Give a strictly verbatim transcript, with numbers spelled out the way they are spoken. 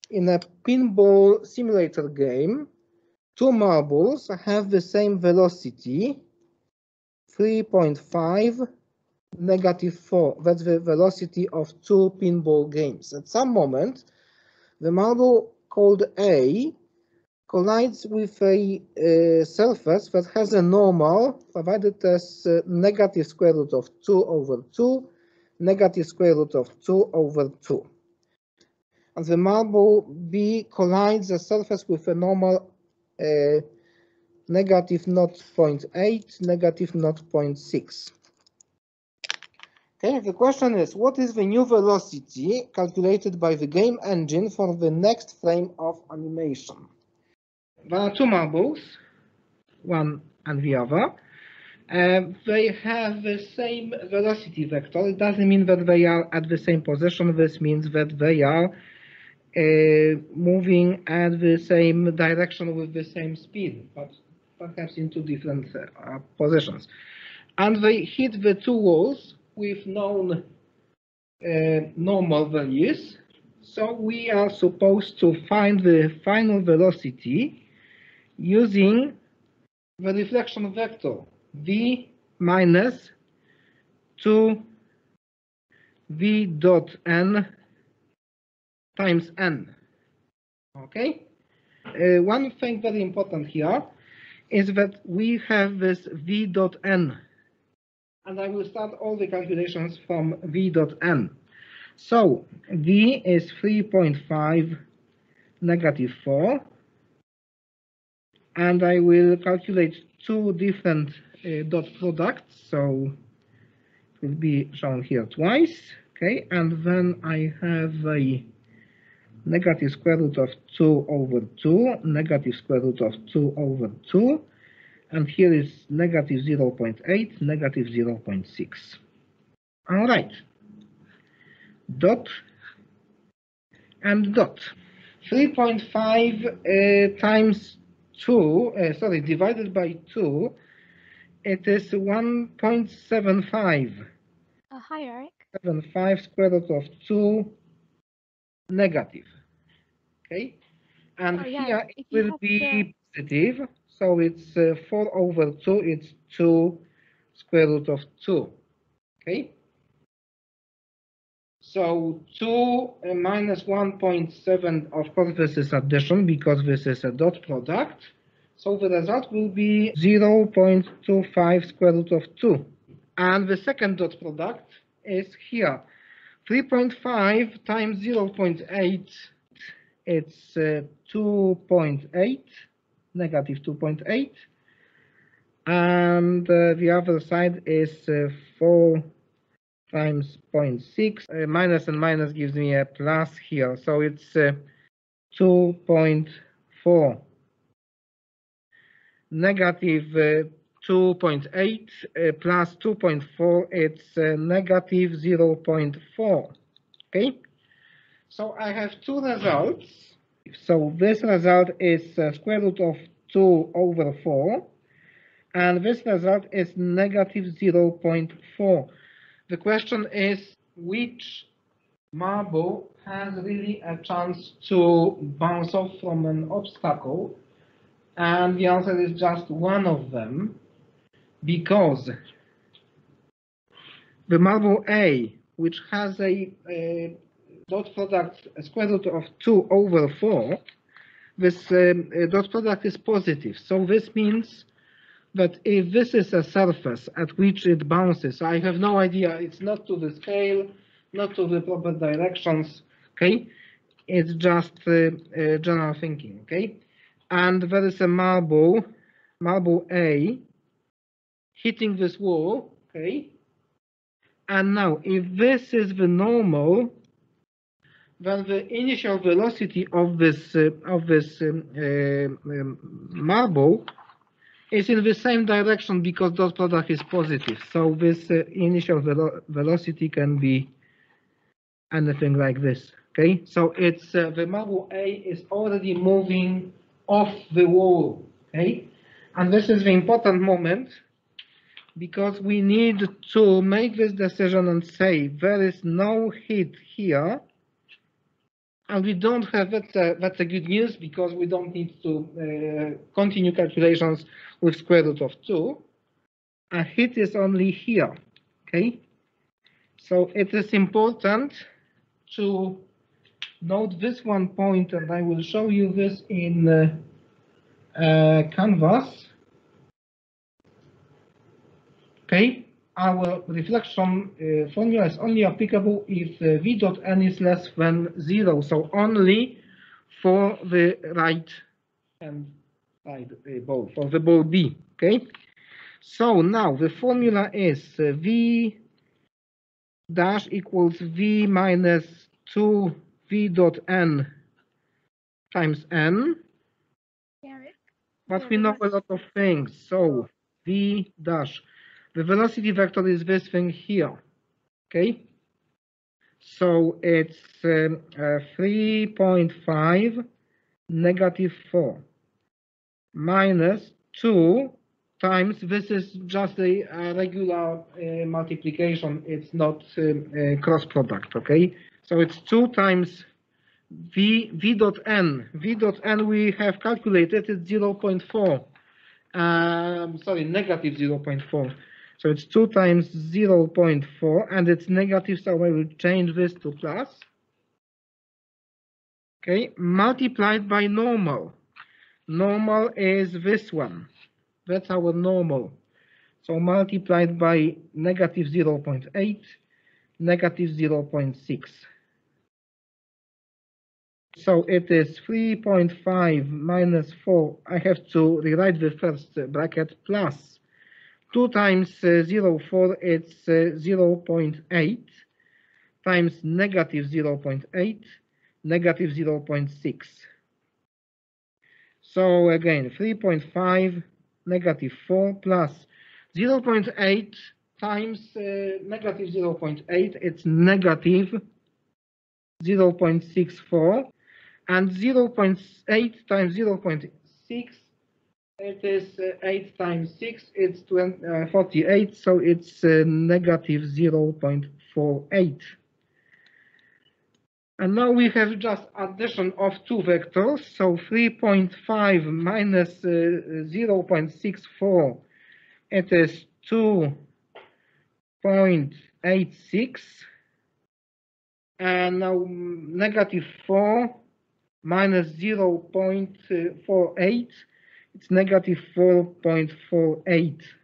in a pinball simulator game, two marbles have the same velocity, three point five, negative four. That's the velocity of two pinball games. At some moment, the marble called A collides with a uh, surface that has a normal provided as uh, negative square root of two over two, negative square root of two over two. And the marble B collides the surface with a normal uh, negative zero point eight, negative zero point six. Okay, the question is, what is the new velocity calculated by the game engine for the next frame of animation? There are two marbles, one and the other. Uh, they have the same velocity vector. It doesn't mean that they are at the same position. This means that they are uh, moving at the same direction with the same speed, but perhaps in two different uh, positions. And they hit the two walls with known uh, normal values. So we are supposed to find the final velocity using the reflection vector v minus two v dot n times n. Okay? Uh, one thing very important here is that we have this v dot n. And I will start all the calculations from v dot n. So v is three point five, negative four. And I will calculate two different uh, dot products. So it will be shown here twice. Okay, and then I have a negative square root of two over two, negative square root of two over two. And here is negative zero point eight, negative zero point six. All right. Dot and dot. three point five uh, times two, uh, sorry, divided by two, it is one point seven five. Uh, hi, Eric. seven point five square root of two negative. Okay? And oh, yeah, here it will be the... positive. So it's uh, four over two, it's two square root of two. Okay? So two uh, minus one point seven, of course, this is addition because this is a dot product. So the result will be zero point two five square root of two. And the second dot product is here. three point five times zero point eight, it's uh, two point eight, negative two point eight. And uh, the other side is uh, four times zero point six. Uh, minus and minus gives me a plus here. So it's uh, two point four. Negative uh, two point eight uh, plus two point four, it's uh, negative zero point four. Okay? So I have two results. So this result is uh, square root of two over four. And this result is negative zero point four. The question is, which marble has really a chance to bounce off from an obstacle? And the answer is just one of them, because the marble A, which has a, a dot product a square root of two over four, this um, dot product is positive. So this means that if this is a surface at which it bounces, I have no idea, it's not to the scale, not to the proper directions, okay? It's just uh, uh, general thinking, okay? And there is a marble, marble A, hitting this wall, okay? And now, if this is the normal, then the initial velocity of this uh, of this um, uh, um, marble is in the same direction because dot product is positive. So this uh, initial velo velocity can be anything like this. Okay, so it's uh, the marble A is already moving off the wall. Okay, and this is the important moment because we need to make this decision and say there is no hit here. And we don't have, that's a, that's a good news because we don't need to uh, continue calculations with square root of two. A hit is only here, okay? So it is important to note this one point, and I will show you this in uh, uh, Canvas. Okay, our reflection uh, formula is only applicable if uh, v dot n is less than zero, so only for the right hand side uh, ball, for the ball B. Okay, so now the formula is uh, v dash equals v minus two v dot n times n. Eric? But The we know a velocity. lot of things. So v dash, the velocity vector is this thing here. Okay. So it's um, uh, three point five negative four minus two times, this is just a, a regular uh, multiplication, it's not um, a cross product, okay? So it's two times v, v dot n. V dot n we have calculated, it's zero point four. Um, sorry, negative zero point four. So it's two times zero point four, and it's negative, so I will change this to plus. Okay, multiplied by normal. Normal is this one. That's our normal. So multiplied by negative zero point eight, negative zero point six. So it is three point five minus four. I have to rewrite the first bracket plus two times uh, zero point four, it's uh, zero point eight times negative zero point eight, negative zero point six. So again, three point five, negative four plus zero point eight times uh, negative zero point eight, it's negative zero point six four, and zero point eight times zero point six, it is uh, eight times six, it's twenty, uh, forty-eight, so it's uh, negative zero point four eight. And now we have just addition of two vectors, so three point five minus uh, zero point six four, it is two point eight six, and now negative four minus zero point four eight, it's negative four point four eight.